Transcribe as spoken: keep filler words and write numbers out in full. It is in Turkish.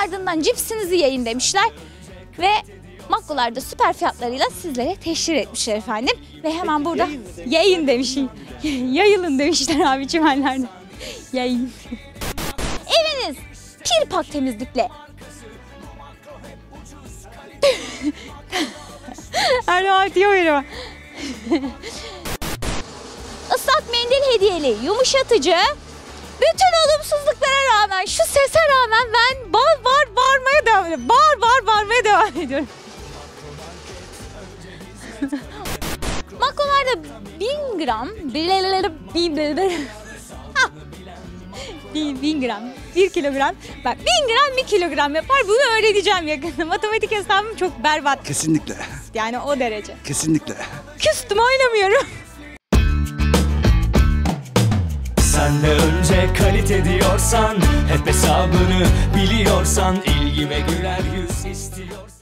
Ardından cipsinizi yiyin demişler. Ve Makkolar da süper fiyatlarıyla sizlere teşhir etmişler efendim. Ve hemen burada yayın demiş. Yayılın demişler abi çimenlerde. Yayın. Eviniz Pirpak temizlikle. Alo diyor öyle. Islak mendil hediyeli, yumuşatıcı. Bütün olumsuzluklara rağmen, şu sese rağmen ben bağır bağır bağırmaya devam ediyorum. Bağır bağır bağırmaya devam ediyorum. Makkolarda bin gram, bin, bin gram, bir kilogram, bak bin gram bir kilogram yapar, bunu öğreneceğim yakında. Matematik hesabım çok berbat. Kesinlikle. Yani o derece. Kesinlikle. Küstüm, oynamıyorum. Sen de önce kalite diyorsan, hep hesabını biliyorsan, ilgi ve güler yüz istiyorsan.